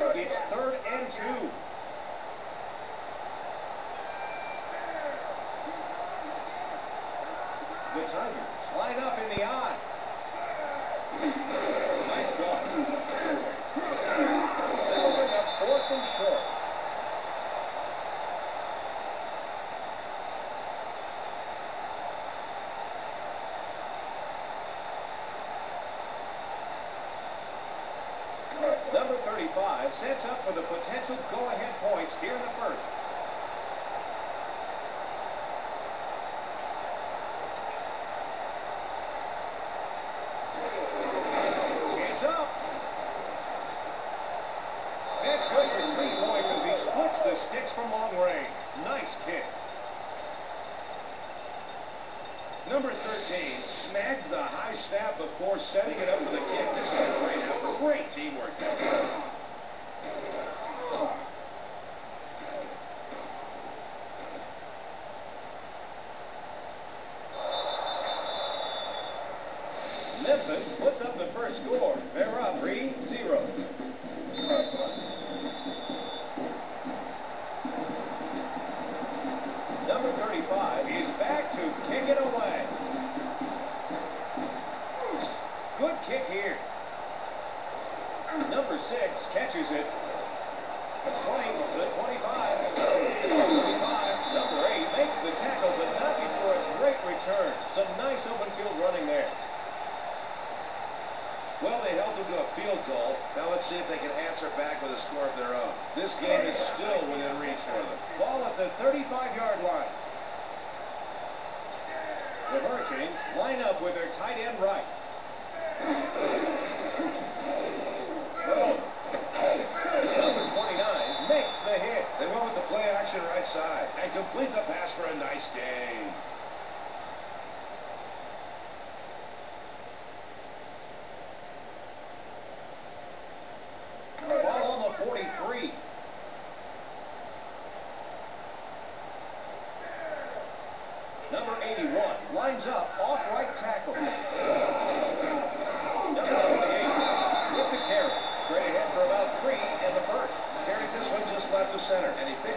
It's 3rd and 2. The Tigers line up in the I. Nice block. That'll bring up 4th and short. Number 35 sets up for the potential go-ahead points here in the 1st. It's up. That's good for 3 points as he splits the sticks from long range. Nice kick. Number 13 snagged the high snap before setting it up for the kick. This is a great effort. Great teamwork. Memphis puts up the first score. They're up 3-0. Number 35 is back to kick it away. Good kick here. Number 6 catches it. 20 to the 25. 25. Number 8 makes the tackle, but not before a great return. Some nice open field running there. Well, they held them to a field goal. Now let's see if they can answer back with a score of their own. This game is still within reach for them. Ball at the 35-yard line. The Hurricanes line up with their tight end right. Number 29 makes the hit. They went with the play action right side and complete the pass for a nice gain. Ball on the 43. Number 81 lines up off right tackle. Number 28 with the carry. Straight ahead for about 3 in the 1st. Carried this one just left the center, and he